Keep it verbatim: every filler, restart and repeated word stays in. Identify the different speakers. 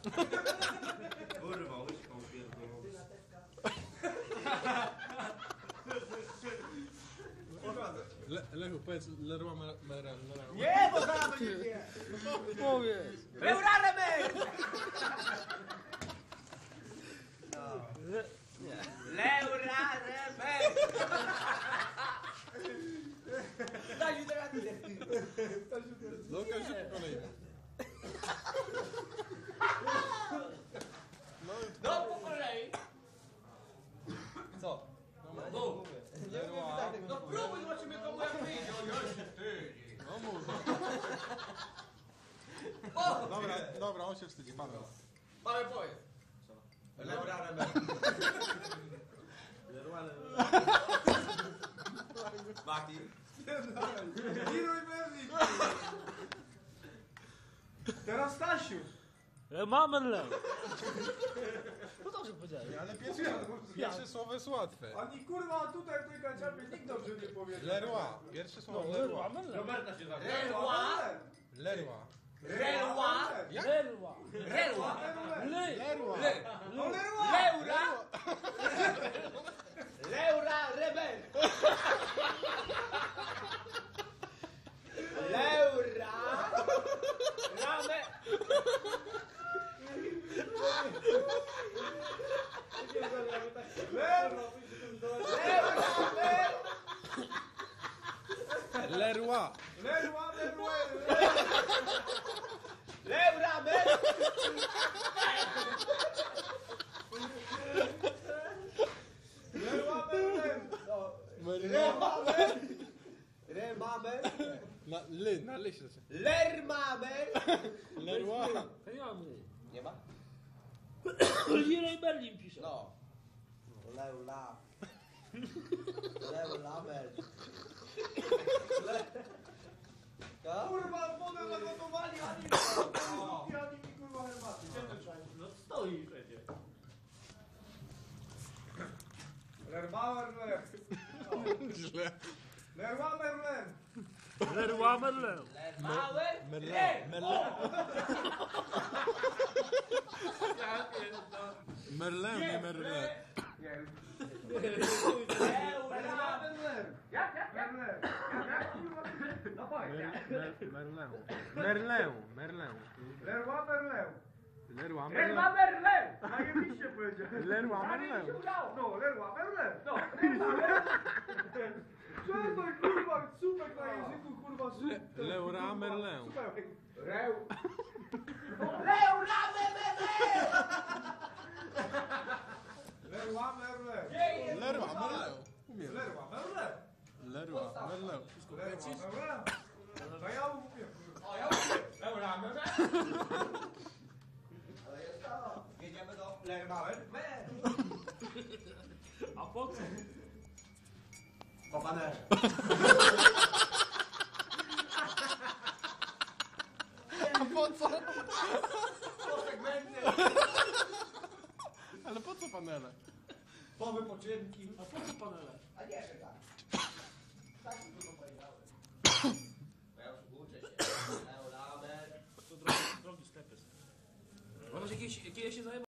Speaker 1: Kurwa, łyżką pierdolą.
Speaker 2: Le, Lechu, powiedz Leroy Merlin.
Speaker 1: Nie, bo zaraz będzie wie.
Speaker 3: Powiedz.
Speaker 1: Leuraremer! Leuraremer! Daj mi teraz tyle.
Speaker 2: No, każdy po kolei.
Speaker 1: No po kolei.
Speaker 3: Co?
Speaker 1: No,
Speaker 2: Leroy.
Speaker 1: no próbuj, zobaczymy komu jak wyjdzie. O, ja się wstydzi.
Speaker 2: No mów.
Speaker 1: O!
Speaker 2: Dobra, dobra, on się wstydzi, Paweł.
Speaker 1: Paweł, powiedz. Leuraremer. Mati. Giruj Merlin. Teraz Stasiu.
Speaker 3: Mamerlem. No dobrze powiedziałeś.
Speaker 2: Ale pierwsze, pierwsze słowo jest łatwe.
Speaker 1: Ani kurwa tutaj w tej kanciapie nikt dobrze nie powiedział.
Speaker 2: Leroy. Pierwsze słowo
Speaker 3: No,
Speaker 2: Leroy.
Speaker 3: Mamerlem.
Speaker 1: Roberta się zabrał.
Speaker 2: Leroy.
Speaker 1: Relwa.
Speaker 2: Jak?
Speaker 3: Lerła.
Speaker 1: Relwa.
Speaker 3: Ly.
Speaker 2: Leroy.
Speaker 1: No Leura. Leura. Leura Rebel. Leura. Rame.
Speaker 2: Leroy.
Speaker 1: Leura Rebel. Leura Rebel.
Speaker 2: Merlin.
Speaker 1: Remamer.
Speaker 2: Na ly, na ly się zaczyna.
Speaker 1: Lermamer.
Speaker 2: Leroy.
Speaker 3: Peniamy.
Speaker 1: Nie ma?
Speaker 3: Leroy Merlin pisze.
Speaker 1: No. Leula. Leulamer. Kurwa, wodę nagotowali, ani mi ani mi kurwa herbaty.
Speaker 3: No stoi przecież.
Speaker 1: Lermauer, ler.
Speaker 2: Źle.
Speaker 1: Lermamer, ler.
Speaker 3: Leroy Merlin.
Speaker 1: Lermauer,
Speaker 2: Merlin.
Speaker 1: ler.
Speaker 2: Merlin. Merlin, nie Merlin.
Speaker 1: Lermamer, ler. Jak, jak, jak? Ler. Jak, kurwa? No powiedz.
Speaker 2: Merlin. Merlin. Merlin.
Speaker 1: Lermamer, ler.
Speaker 2: Leroy Merlin.
Speaker 1: Lermamer, ler. Zajebiście powiedziałem.
Speaker 2: Leroy
Speaker 1: Ale mi się
Speaker 2: Merlin.
Speaker 1: udało. No, Lermamer, ler. No, Przestań, kurwa, supek na języku, kurwa, supek.
Speaker 2: Leroy Merlin.
Speaker 1: Reł. Leura Merlin! Leroy Merlin.
Speaker 2: Leroy Merlin. Umiem.
Speaker 1: Leroy Merlin.
Speaker 2: Leroy Merlin.
Speaker 1: Leroy Merlin. No ja umiem, kurwa. O, ja umiem. Leroy Merlin. Ale jest to. Jedziemy do Leroy Merlin.
Speaker 3: A po co?
Speaker 1: Po banerze.
Speaker 2: A po co?
Speaker 1: Po segmencie.
Speaker 2: Ale po co panele?
Speaker 1: Po wypoczynki.
Speaker 3: A po co panele?
Speaker 1: A nie, że tak. Tak mi tylko powiedziałem. Bo ja już uczę się. Leuramer.
Speaker 3: To drogi, drogi sklepy. Może jakieś, jakieś się zajmować.